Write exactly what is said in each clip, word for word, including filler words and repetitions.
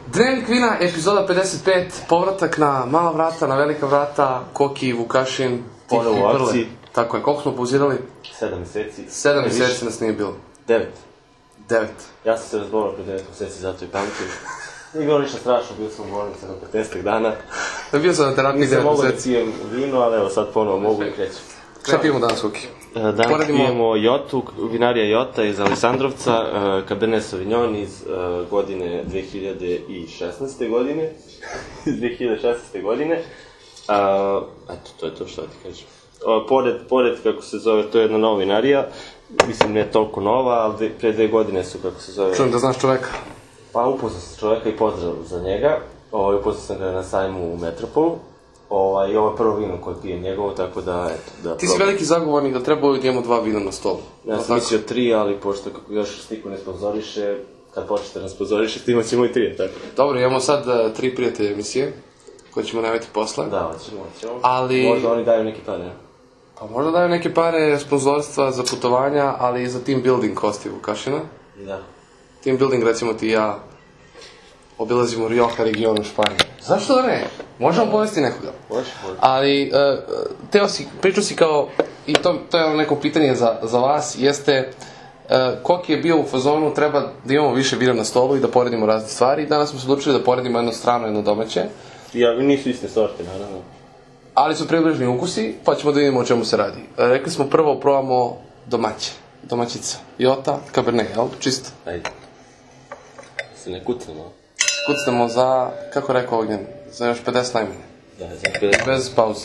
Dnevnik vina, epizoda pedeset pet, povratak na mala vrata, na velika vrata, Koki, Vukašin, Tihi i Prle. Tako je, koliko smo pauzirali? Sedam mjeseci. Sedam mjeseci nas nije bilo. Devet. Devet. Ja sam se razbolao pre devet mjeseci, zato i pamtim. Nije bilo ništa strašno, bio sam u bolnici na petnaest dana. Bio sam na terapiji devet mjeseci. Nisam mogu da pijem vino, ali evo sad ponovo mogu i krećem. Šta pijemo danas, Koki? Danas Poredimo... pijemo Jotu, vinarija Jota iz Aleksandrovca, Cabernet Sauvignon iz godine dve hiljade šesnaeste godine. Iz dve hiljade šesnaeste godine. A, eto, to je to što ti kažem. Pored, pored, kako se zove, to je jedna nova vinarija. Mislim, ne toliko nova, ali pre dve godine su, kako se zove... Čujem da znaš čoveka. Pa upoznao sam čoveka i pozdrav za njega. Ovo, upoznao sam ga na sajmu u Metropolu. Ovaj, I ovo je prvo vino koje pije njegovo, tako da, eto, da... Ti si veliki zagovornik da treba uvijek imamo dva vina na stolu. Ja sam mislio tri, ali pošto kako još stiku ne sponzoriše, kad počnete da nas sponzorišete, imat ćemo i tri, tako. Dobro, imamo sad uh, tri prijatelje emisije, koje ćemo najaviti posle. Da, hoćemo, hoćemo. Ali... Možda oni daju neke pare, ne? Pa možda daju neke pare sponzorstva za putovanja, ali i za team building kosti Vukašina. Da. Team building, recimo ti i ja, obilazimo Rioja region u Španiji. Zašto da ne? Možemo povesti nekoga. Može, može. Ali, uh, teo si, pričao si kao, i to, to je neko pitanje za, za vas, jeste uh, Koki je bio u fazonu, treba da imamo više vina na stolu i da poredimo razne stvari. Danas smo se odlučili da poredimo jedno strano, jedno domaće. Ja, nisu iste sorte, naravno. Ali su približni ukusi, pa ćemo da vidimo o čemu se radi. Uh, rekli smo prvo probamo domaće, domaćica. Jota, Cabernet, jel? Čisto. Ajde. Se ne kucamo. Kucnemo za, kako rekao Ognjen, za još pedeset najmanje. Da, za pedeset. Bez pauze.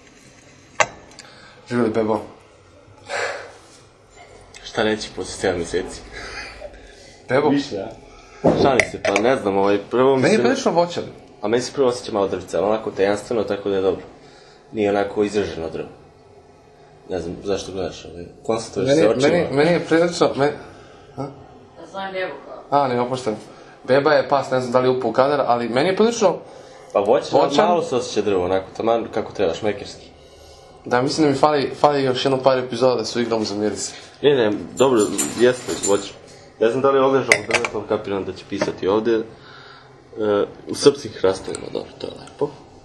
Živjeli bebo. Šta reći posle sedam mjeseci? Bebo? Više, ja. Šalim se, pa ne znam, ovaj, prvo mi se... Meni je prilično voćan. A meni se prvo osjeća malo drvica, ali onako tajanstveno, tako da je dobro. Nije onako izraženo drvo. Ne znam, zašto gledaš, ovaj, konstatuješ se očima. Meni, meni je prilično... Meni... Ha? Ja znam bebu kao. A, ne, opušten. Beba je pas, ne znam da li je upao u kadar, ali meni je prilično... Pa voćan, voćan, malo se osjeća drvo, onako, taman kako treba, šmekerski. Da, mislim da mi fali, fali još jedno par epizoda da su igramo za miris. Ne, ne, dobro, jeste, voćan. Ne znam da li je odležao u drvetu, ali kapiram da će pisati ovdje. E, u srpskih hrastovima, dobro, to je lepo.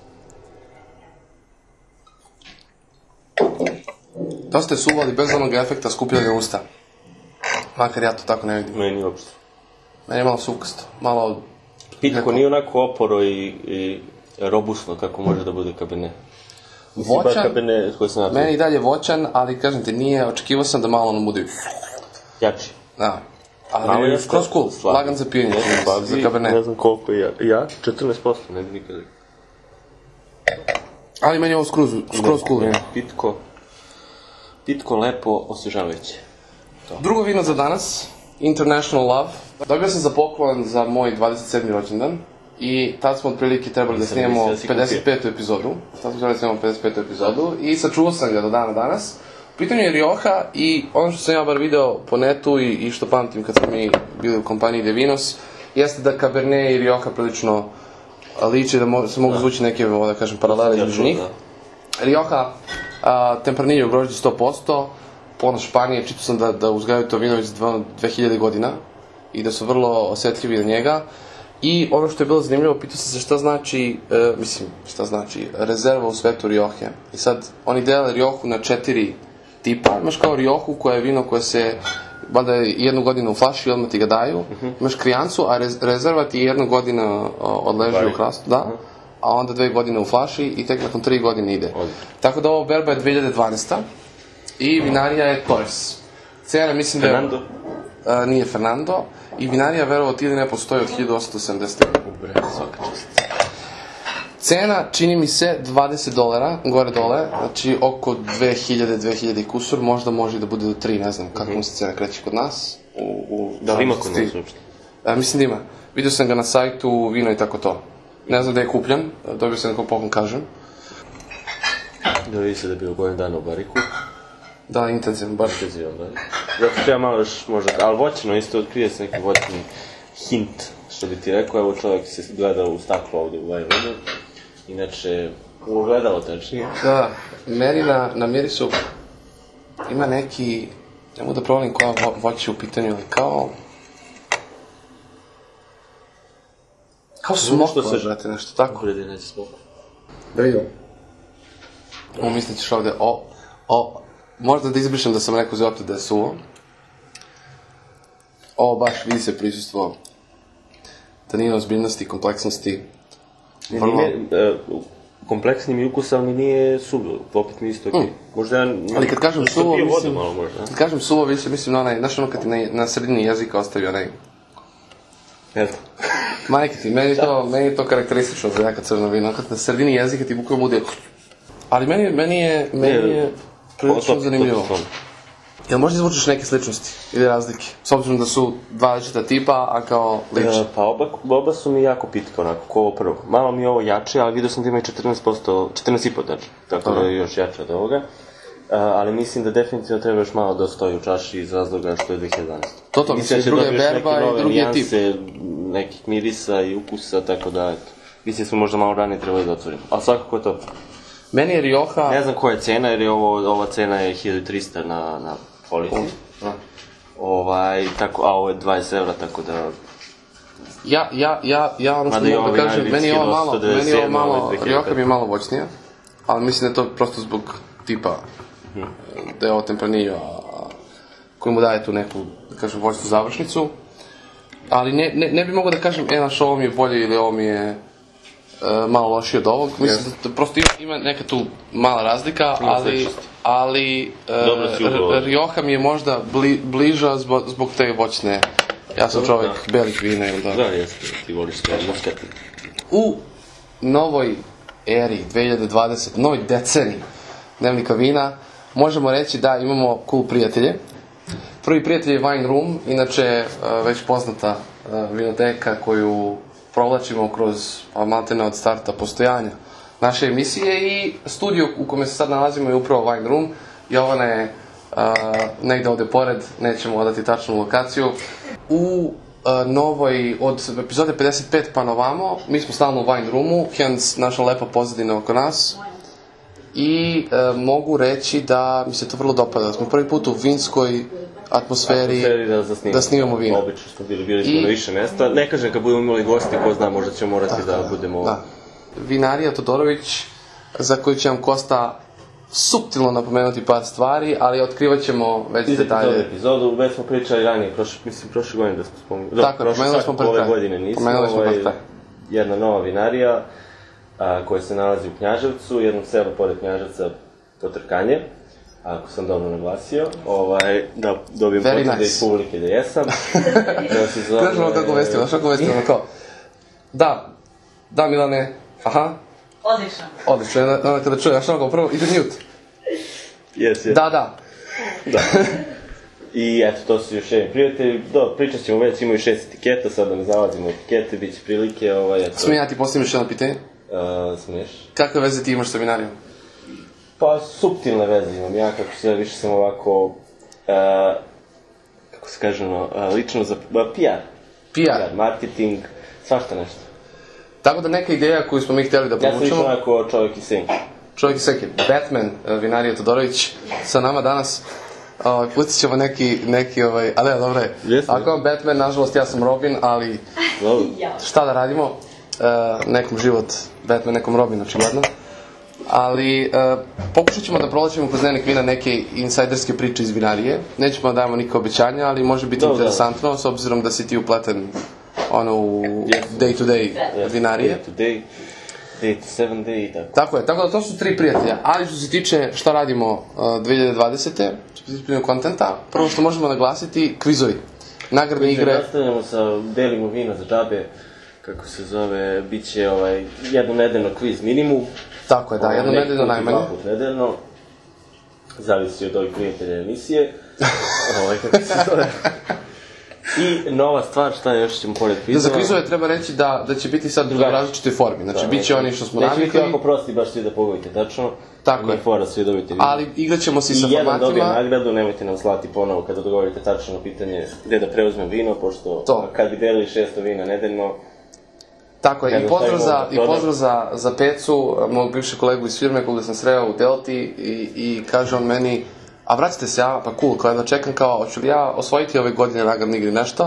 Dosta je suvo, ali bez onog efekta skupljanja usta. Makar ja to tako ne vidim. Meni uopšte. Meni je malo suvkasto, malo... Pitko nije onako oporo i, i robusno kako može da bude Cabernet. Voćan, Cabernet koji sam napravio. Meni i dalje voćan, ali kažem ti nije, očekivao sam da malo ono bude... Jači. Da. Ali je skroz cool, lagan za pijenje, za Cabernet. Ne znam koliko je, ja, četrnaest posto, ne bi nikada. Ali meni je ovo skroz, skroz cool vino. Pitko, pitko, lepo, osvežavajuće. Drugo vino za danas, International Love. Dobio sam za poklon za moj dvadeset sedmi rođendan i tad smo otprilike trebali da snimamo pedeset petu epizodu. Tad smo trebali da snimamo pedeset petu epizodu i sačuvao sam ga do dana danas. U pitanju je Rioja i ono što sam ja bar video po netu i, i što pamtim kad smo mi bili u kompaniji De Vinos, jeste da Cabernet i Rioja prilično liče, da mo, se mogu zvući neke, da kažem, paralele između njih. Rioja, tempranilje u grožđu sto posto, ponos Španije, čitao sam da, da uzgajaju to vino iz dve hiljade godina i da su vrlo osjetljivi na njega. I ono što je bilo zanimljivo, pitao sam se šta znači, e, mislim, šta znači, rezerva u svetu Rioje. I sad, oni dele Rioju na četiri tipa. Imaš kao Rioju koja je vino koje se, valjda jednu godinu u flaši i odmah ti ga daju. Uh-huh. Imaš krijancu, a rez, rezerva ti jednu godinu odleži u hrastu, da. Uh-huh. A onda dve godine u flaši i tek nakon tri godine ide. Uh-huh. Tako da ovo berba je dve hiljade dvanaesta. I vinarija je Torres. Cena, mislim da je... Fernando? Uh, nije Fernando. I vinarija, verovo ti ili ne, postoji od hiljadu osamsto sedamdeset. Ubre, svaka čast. Cena, čini mi se, dvadeset dolara, gore dole, znači oko dve hiljade, dve hiljade kusur, možda može da bude do tri, ne znam kako mu se cena kreće kod nas. U, u, da li ima kod nas uopšte? Uh, mislim da ima. Vidio sam ga na sajtu, vino i tako to. Ne znam da je kupljen, dobio sam nekog poklon, kažem. Da vidi se da je bio godin dana u bariku. Da, intenzivan, baš. Intenzivan, da. Zato treba malo još možda, ali voćno isto, otkrije se neki voćni hint, što bi ti rekao, evo čovjek se gleda u staklo ovdje u Vajvodu. Inače, u ogledalo tačnije. Da, meni na, na mirisu ima neki, ne mogu da provalim koja vo, voće u pitanju, ali kao... Kao smokva, brate, nešto tako. Uredi neće smokva. Da vidimo. Ovo mislit ćeš ovde, o, o, možda da izbrišem da sam rekao zopet da je suvo. Ovo baš vidi se prisustvo tanina, ozbiljnosti, kompleksnosti. Vrlo... Kompleksni mi ukus, ali mi nije suvo, opet mi isto okej. Možda ja... Ali kad kažem suvo, mislim... Kad kažem suvo, više mislim na onaj, znaš ono kad ti na sredini jezika ostavi onaj... Ne znam. Majke ti, meni to, meni je to karakteristično za jaka crno vino, kad na sredini jezika ti bukvalno bude... Ali meni, meni je, meni je prilično zanimljivo. Jel možda izvučeš neke sličnosti ili razlike? S obzirom da su dva različita tipa, a kao lični. Pa oba, oba su mi jako pitka onako, ko ovo prvo. Malo mi je ovo jače, ali vidio sam da ima i četrnaest posto, četrnaest i po znači, tako da je još jače od ovoga. Ali mislim da definitivno treba još malo da stoji u čaši iz razloga što je dve hiljade jedanaesta. To to, mislim, druga je berba i drugi je tip. Nekih mirisa i ukusa, tako da, eto. Mislim smo možda malo ranije trebali da otvorimo, ali svakako je to. Meni je Rioja... Ne znam koja je cena, jer je ovo, ova cena je hiljadu trista na, na polici. Ovaj, tako, a ovo je dvadeset evra, tako da... Ja, ja, ja, ja ono što mogu da kažem, meni je ovo malo, meni je ovo malo, Rioja mi je malo voćnija, ali mislim da je to prosto zbog tipa, da je ovo tempranillo, koji mu daje tu neku, da kažem, voćnu završnicu. Ali ne, ne, ne bi mogo da kažem, e, naš, ovo mi je bolje ili ovo mi je uh, malo lošije od ovog. Mislim yes. da, da prosto ima, ima neka tu mala razlika, ali, ali uh, Rioja mi je možda bli, bliža zbog, zbog te voćne. Ja sam čovjek da. belih vina ili da. Da, jeste, ti voliš sve moskete. U novoj eri, dve hiljade dvadesete, novoj deceniji Dnevnika vina, možemo reći da imamo cool prijatelje. Prvi prijatelj je Wine Room, inače već poznata vinoteka koju provlačimo kroz maltene od starta postojanja naše emisije i studio u kome se sad nalazimo je upravo Wine Room. Jovana je negde ovde pored, nećemo odati tačnu lokaciju. U novoj, od epizode pedeset pet pa novamo, mi smo stalno u Wine Roomu, hence naša lepa pozadina oko nas. I e, mogu reći da mi se to vrlo dopada, da smo prvi put u vinskoj atmosferi, atmosferi da, da, snimamo, da snimamo vino. Obično smo bili, bili smo I... na više mesta. Ne kažem kad budemo imali gosti, ko zna, možda ćemo morati da, da budemo... Da. Vinarija Todorović, za koju će vam Kosta suptilno napomenuti par stvari, ali otkrivat ćemo već detalje. Izati za epizodu, već smo pričali ranije, prošle, mislim prošle godine da smo spomenuli. Tako, pomenuli smo pre ove godine nismo, ovo je jedna nova vinarija a, koja se nalazi u Knjaževcu, jednom selu pored Knjaževca, Potrkanje, ako sam dobro naglasio, ovaj, da dobijem potvrde nice. Iz publike da jesam. Da se zove... Kažemo kako vestimo, znaš kako vestimo, kao, da, da Milane, aha. Odlično. Odlično, onda kada čuje, znaš ono prvo, ide mute. Jes, jes. Da, da. Da. I eto, to su još jedni prijatelji. Do, pričat ćemo već, imaju šest etiketa, sad da ne zalazimo etikete, bit će prilike, ovaj, eto... Smije ja ti postavim još jedno pitanje? Uh, smiješ. Kakve veze ti imaš sa vinarijom? Pa, suptilne veze imam ja, kako se, više sam ovako, uh, kako se kaže ono, uh, lično za uh, P R. P R? P R, marketing, svašta nešto. Tako da neka ideja koju smo mi htjeli da povučemo... Ja sam više onako čovjek i senke. Čovjek i senke. Batman, uh, Vinarija Todorović, sa nama danas. Uh, pustit ćemo neki, neki, ovaj, ali ja, dobro je. Yes, ako vam Batman, nažalost ja sam Robin, ali šta da radimo? Uh, nekom život Batman, nekom Robin, očigledno. Ali uh, pokušat ćemo da prolačimo kroz Dnevnik vina neke insajderske priče iz vinarije. Nećemo da dajemo niko obećanja, ali može biti Dobre. interesantno, s obzirom da si ti upleten ono u yes. day to day yes. vinarije. Day to day, day to seven day i tako. Tako je, tako da to su tri prijatelja. Ali što se tiče šta radimo uh, dve hiljade dvadesete. što se tiče kontenta, prvo što možemo naglasiti, kvizovi. Nagradne igre. Nastavljamo sa delimo vina za džabe, kako se zove, bit će ovaj, jedno nedeljno kviz minimum. Tako je, da, jedno nedeljno najmanje. Dva put nedeljno. Zavisi od ovih prijatelja emisije. Ovaj, kako se zove. I nova stvar, šta još ćemo pored kvizova? Da, za kvizove treba reći da, da će biti sad u različitoj formi. Znači, da, bit će oni što smo navikli. Neće biti jako prosti, baš svi da pogodite, tačno. Tako je. Fora, svi dobiti video. Ali igrat ćemo se i sa formatima. I jedan formatima. dobije nagradu, nemojte nam slati ponovo kada dogovorite tačno pitanje gde da preuzmem vino, pošto to. Kad bi delili šesto vina nedeljno. Tako je, i pozdrav za, i pozdrav za, za Pecu, mog bivšeg kolegu iz firme koga sam sreo u Delti i, i kaže on meni, a vratite se, ja, pa cool, kao jedno čekam, kao, hoću li ja osvojiti ove godine nagradne igre nešto?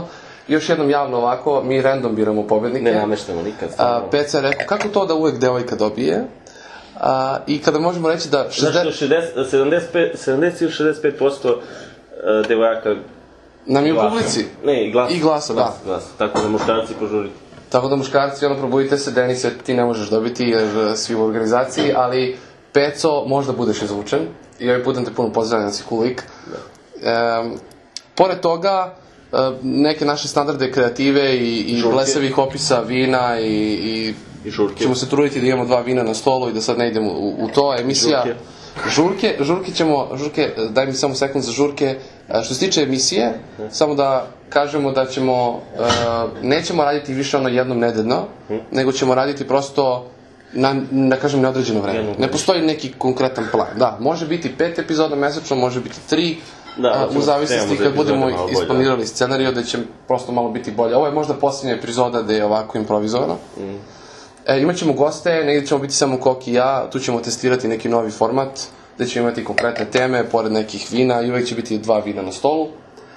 još jednom javno ovako, mi random biramo pobednike. Ne nameštamo nikad. A, Peca je rekao, kako to da uvek devojka dobije? A, I kada možemo reći da... Zašto sedamdeset ili šezdeset pet posto devojaka... Nam je u publici. Ne, i glasa. I glasa, da. Glasa, tako da muškarci požurite. Tako da muškarci, ono, probudite se, Denise, ti ne možeš dobiti jer svi u organizaciji, ali Peco, možda budeš izvučen. I ovaj putem te puno pozdravljam, si cool lik. Um, pored toga, neke naše standarde kreative i, i blesavih opisa vina i, i, I žurke. Ćemo se truditi da imamo dva vina na stolu i da sad ne idemo u, u to. Emisija... Žurke. Žurke, žurke ćemo, žurke, daj mi samo sekund za žurke. Što se tiče emisije, samo da kažemo da ćemo, uh, nećemo raditi više ono jednom nedeljno, hmm. nego ćemo raditi prosto na, da kažem, neodređeno vreme. Ne postoji neki konkretan plan. Da, može biti pet epizoda mesečno, može biti tri, da, uh, u zavisnosti kad budemo isplanirali scenariju, da će prosto malo biti bolje. Ovo je možda posljednja epizoda da je ovako improvizovano. Hmm. E, imat ćemo goste, negdje ćemo biti samo Kok i ja, tu ćemo testirati neki novi format, gde ćemo imati konkretne teme, pored nekih vina, i uvek će biti dva vina na stolu.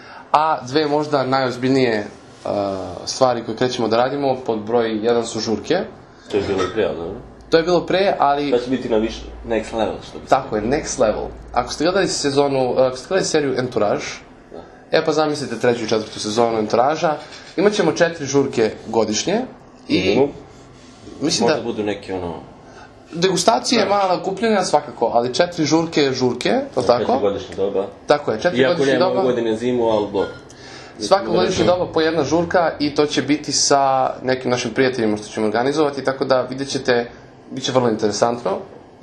A dve možda najozbiljnije uh, stvari koje krećemo da radimo, pod broj jedan su žurke. To je bilo i pre, ali? To je bilo pre, ali... Da će biti na više, next level, što bi se... Tako je, next level. Ako ste gledali sezonu, ako ste gledali seriju Entourage, da. E pa zamislite treću i četvrtu sezonu Entouragea, imat ćemo četiri žurke godišnje i... Mm-hmm. Mislim možda da... budu neki ono... Degustacije, mala kupljenja svakako, ali četiri žurke, žurke, to tako? Četiri godišnje doba. Tako je, četiri godišnje doba. Iako nema godine zimu, ali bo. Svaka godišnje doba po jedna žurka i to će biti sa nekim našim prijateljima što ćemo organizovati, tako da vidjet ćete, bit će vrlo interesantno.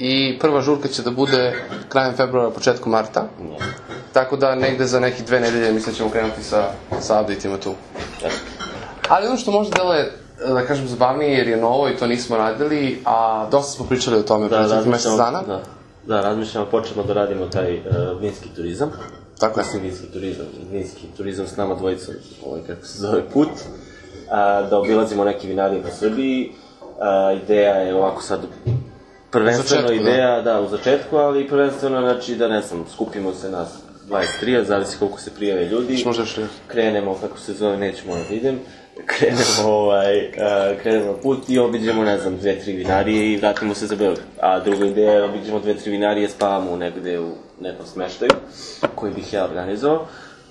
I prva žurka će da bude krajem februara, početkom marta. No. Tako da negde za neki dve nedelje mislim ćemo krenuti sa, sa update-ima tu. Ja. Ali ono što možda deluje, da kažem, zabavnije jer je novo i to nismo radili, a dosta smo pričali o tome da, pre mjesec dana. Da, da, razmišljamo, počnemo da radimo taj uh, vinski turizam. Tako je. Mislim, vinski turizam, vinski turizam s nama dvojicom, ovaj kako se zove put, uh, da obilazimo neke vinarije po Srbiji. Uh, ideja je ovako sad, prvenstveno začetku, ideja, da. da, u začetku, ali prvenstveno, znači, da ne znam, skupimo se nas dvadeset tri, zavisi koliko se prijave ljudi. Krenemo, kako se zove, nećemo da idem. Krenemo, ovaj, uh, krenemo na put i obiđemo, ne znam, dve, tri vinarije i vratimo se za Beograd. A druga ideja je obiđemo dve, tri vinarije, spavamo negde u nekom smeštaju, koji bih ja organizovao.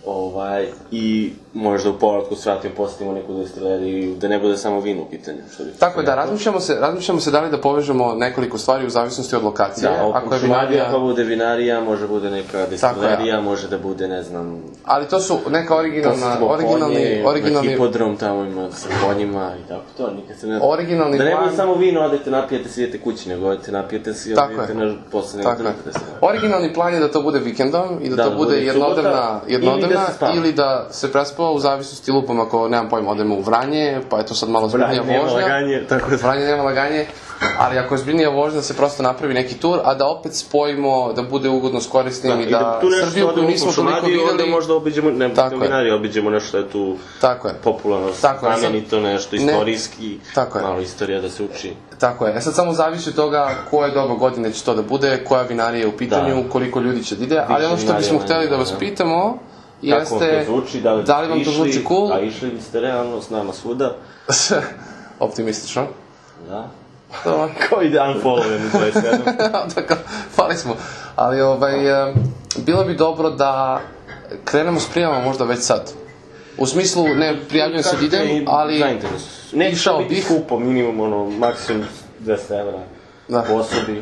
Ovaj, i možda u povratku svratimo, postavimo neku destileriju, da ne bude samo vino u pitanju. Što bi tako je, da, razmišljamo se, razmišljamo se da li da povežemo nekoliko stvari u zavisnosti od lokacije. Da, ako je vinarija... Ako bude vinarija, može bude neka destilerija, može da bude, ne znam... Ali to su neka originalna, originalni, originalni... Na hipodrom tamo ima sa konjima i tako to, nikad se ne... Originalni plan... Da ne bude plan... samo vino, odete, napijete se, idete kući, nego odete, napijete se i odete na posle nekog drugog destilerija. Originalni plan je da to bude vikendom i da, da to bude jednodnevna, jednodnevna ili da se prespava u zavisnosti lupom, ako nemam pojma, odemo u Vranje, pa je to sad malo zbiljnija vožnja. Vranje nema laganje, tako da. Vranje nema laganje, ali ako je zbiljnija vožnja, se prosto napravi neki tur, a da opet spojimo, da bude ugodno s korisnim i da Srbiju koju nismo toliko vidjeli... Onda možda obiđemo, ne budemo vinari, obiđemo nešto što je tu popularno, znamenito, nešto istorijski, malo istorija da se uči. Tako je, e sad samo zavisi od toga koje doba godine će to da bude, koja vinarija je u pitanju, koliko ljudi će da ide, ali ono što bismo hteli da vas pitamo, kako vam to zvuči, da li, da li vam to zvuči cool? A išli biste realno s nama svuda? Optimistično. Da. Kao ide unfollowen u dvadeset sedam. Tako, fali smo. Ali ovaj, bilo bi dobro da krenemo s prijavama možda već sad. U smislu, ne prijavljujem se da idem, ali išao bih. Neće skupo, minimum, ono, maksimum dvesta evra po osobi.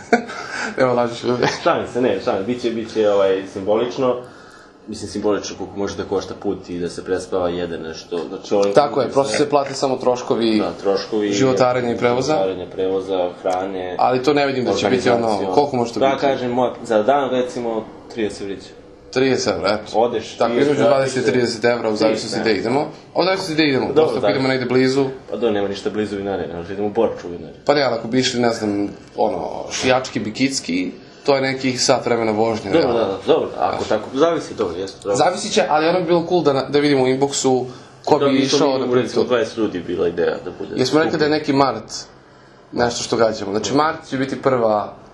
Evo, lažiš ljudi. Šalim se, ne, šalim, biće, biće ovaj, simbolično. Mislim, simbolično koliko može da košta put i da se prespava jede nešto. Znači, tako je, prosto se plate samo troškovi, da, troškovi životarenja i prevoza. Životarenja, prevoza, hrane. Ali to ne vidim da će biti ono, koliko može to da, biti? Da, kažem, moja, za dan recimo trideset evrića. trideset evra, eto. Odeš, tako, između dvadeset i trideset evra u zavisnosti gde idemo. A u zavisnosti gde idemo, prosto ako idemo negde blizu. Pa do, nema ništa blizu vinare, ne, idemo u Borču vinare. Pa ne, ali ako bi išli, ne znam, ono, šijački, bikitski, to je nekih sat vremena vožnje. Dobro, da, da, dobro, ako tako, zavisi, dobro, jesu. Zavisi će, ali ono bi bilo cool da vidimo u inboxu ko bi išao da prvi to. dvadeset ljudi bila ideja da bude. Jesmo rekli da je neki mart nešto što gađamo. Znači, mart će biti prva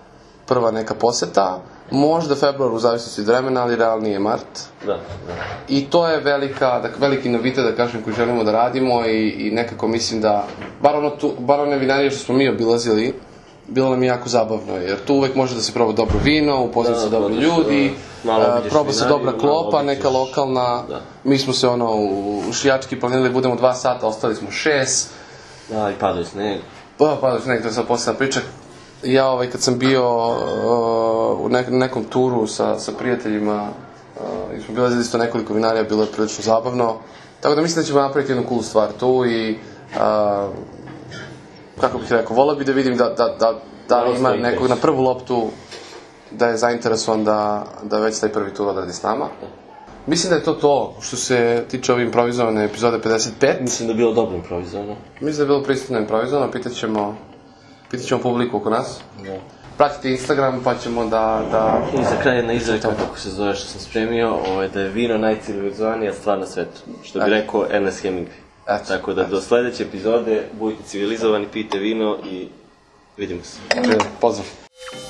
prva neka poseta, možda februar u zavisnosti od vremena, ali realnije mart. Da, da. I to je velika, veliki novitet, da kažem, koji želimo da radimo i, i nekako mislim da, bar, ono tu, bar one vinarije što smo mi obilazili, bilo nam je jako zabavno, jer tu uvek može da se proba dobro vino, upoznat se dobri ljudi, proba se dobra klopa, neka lokalna, mi smo se ono u Šijački planili, budemo dva sata, ostali smo šest. Da, i padao je sneg. Pa, padao je sneg, to je sad posljedna priča. Ja ovaj, kad sam bio uh, u nek nekom turu sa, sa prijateljima, uh, i smo bilazili isto nekoliko vinarija, bilo je prilično zabavno. Tako da mislim da ćemo napraviti jednu cool stvar tu i, uh, kako bih rekao, volao bih da vidim da, da, da, da ima nekog na prvu loptu da je zainteresovan da, da već taj prvi tur odradi s nama. Mislim da je to to što se tiče ove improvizovane epizode pedeset pet. Mislim da je bilo dobro improvizovano. Mislim da je bilo pristojno improvizovano, pitat ćemo, pitat ćemo publiku oko nas. Da. Pratite Instagram pa ćemo da... da... I za kraj jedna izreka, kako se zove što sam spremio, ovaj, da je vino najcivilizovanija stvar na svetu. Što bi rekao Ernest Hemingway. Eto, tako da eto. Do sledeće epizode budite civilizovani, pijte vino i vidimo se. Pozdrav.